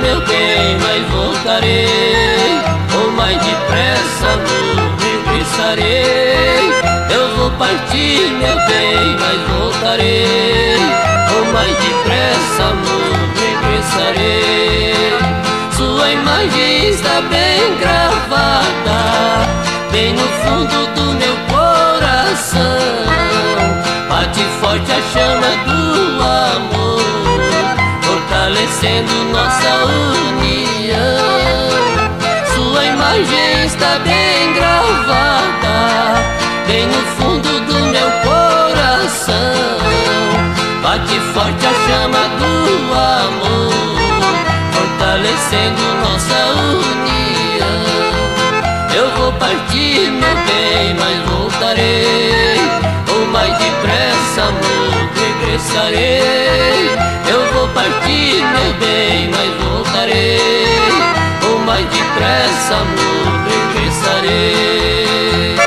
meu bem, mas voltarei. Ou mais depressa, amor, regressarei. Eu vou partir, meu bem, mas voltarei. Ou mais depressa, amor, regressarei. Sua imagem está bem gravada, bem no fundo do meu coração. Bate forte a chama do amor, fortalecendo nossa união. Sua imagem está bem gravada, bem no fundo do meu coração. Bate forte a chama do amor, fortalecendo nossa união. Eu vou partir, meu bem, mas voltarei. Ou mais depressa, amor, regressarei. Eu vou partir, meu bem, mas voltarei. Ou mais depressa, amor, regressarei.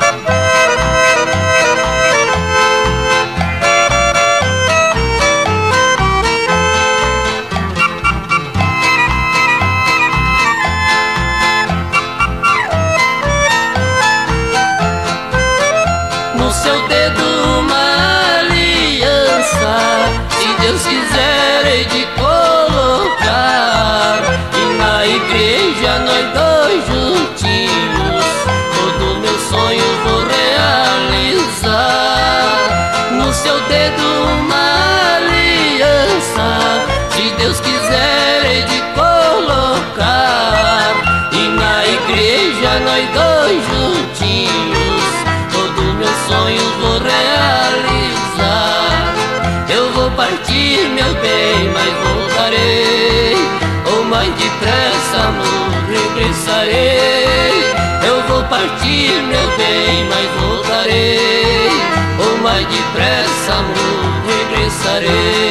No seu dedo uma aliança, se Deus quiser hei de colocar. E na igreja nós dois juntinhos, todo meu sonho vou realizar. No seu dedo uma aliança, se Deus quiser hei de colocar. E na igreja nós dois juntinhos, meus sonhos vou realizar. Eu vou partir, meu bem, mas voltarei. Ou mais depressa, amor, regressarei. Eu vou partir, meu bem, mas voltarei. Ou mais depressa, amor, regressarei.